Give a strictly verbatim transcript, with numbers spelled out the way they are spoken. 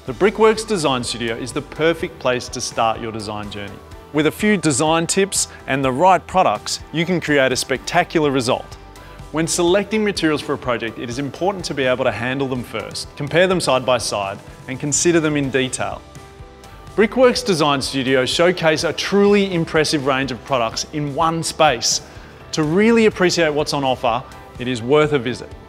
The Brickworks Design Studio is the perfect place to start your design journey. With a few design tips and the right products, you can create a spectacular result. When selecting materials for a project, it is important to be able to handle them first, compare them side by side, and consider them in detail. Brickworks Design Studio showcase a truly impressive range of products in one space. To really appreciate what's on offer, it is worth a visit.